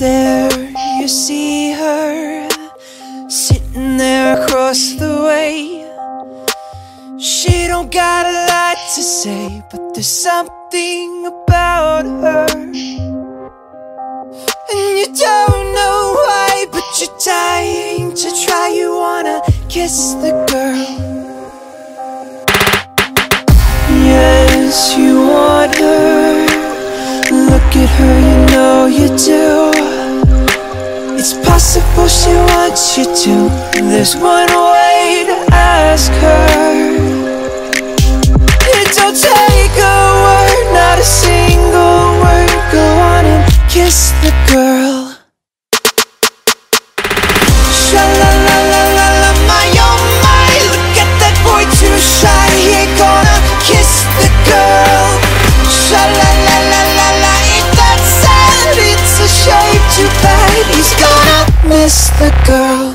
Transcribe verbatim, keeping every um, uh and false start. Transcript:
there you see her, sitting there across the way. She don't got a lot to say, but there's something about her, and you don't know why, but you're dying to try. You wanna kiss the girl. Yes, you want her. Look at her, you know you do. It's possible she wants you to. There's one way to ask her. It don't take a word, not a single word. Go on and kiss the girl. Sha-la-la-la-la-la, my oh my. Look at that boy, too shy. He ain't gonna kiss the girl. Sha-la-la-la-la-la, ain't that sad? It's a shame, too bad. He's gonna miss the girl.